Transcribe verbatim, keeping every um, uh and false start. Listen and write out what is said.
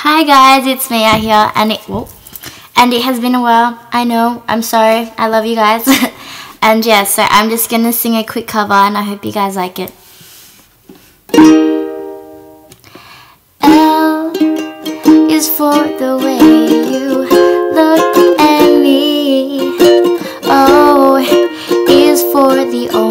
Hi guys, it's Maya here, and it whoa, and it has been a while. I know, I'm sorry. I love you guys. And yeah, so I'm just gonna sing a quick cover, and I hope you guys like it. L is for the way you look at me. O is for the